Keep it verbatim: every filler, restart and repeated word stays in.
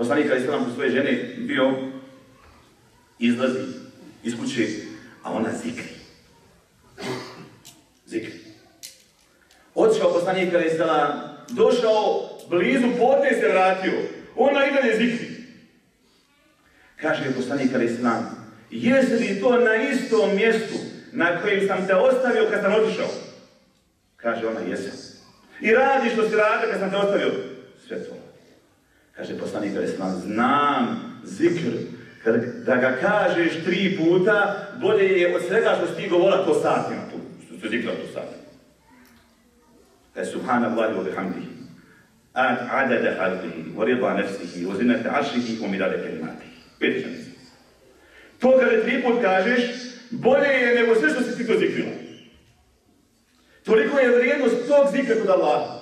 poslanik alejhi selam kod svoje žene bio, izlazi iz kuće, a ona zikri. Zikri. Otišao poslanik alejhi selam, došao blizu, pote se vratio. Ona i dalje zikri. Kaže poslanik alejhi selam, jesi li to na istom mjestu na kojem sam te ostavio kad sam otišao? Kaže ona, jesam. I radi što si radio kad sam te ostavio? Sve to. Kaže poslanik alejhi selam, znam zikr, da ga kažeš tri puta, bolje je od svega što si ti govorila to satima, što si zikrala to satima. Kaže, subhanallahi wa bihamdihi, adada halqihi, wa rida nafsihi, wa zinata aršihi, wa midada kalimatihi. Pet rečenica. To kada tri put kažeš, bolje je nego sve što si ti to zikrila. Toliko je vrijednost tog zikra kod Allaha.